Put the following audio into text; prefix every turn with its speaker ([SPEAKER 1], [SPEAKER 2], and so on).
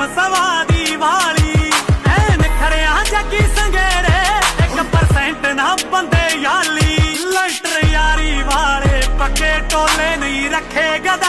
[SPEAKER 1] ਸਵਾਦੀ ਵਾਲੀ ਐਨ ਖੜਿਆ ਜੱਗੀ ਸੰਗੇਰੇ 1% ਨਾ ਬੰਦੇ ਯਾਲੀ ਲਾਈਟਰ ਯਾਰੀ ਵਾਲੇ ਪੱਕੇ ਟੋਲੇ ਨਹੀਂ ਰੱਖੇ ਗਦ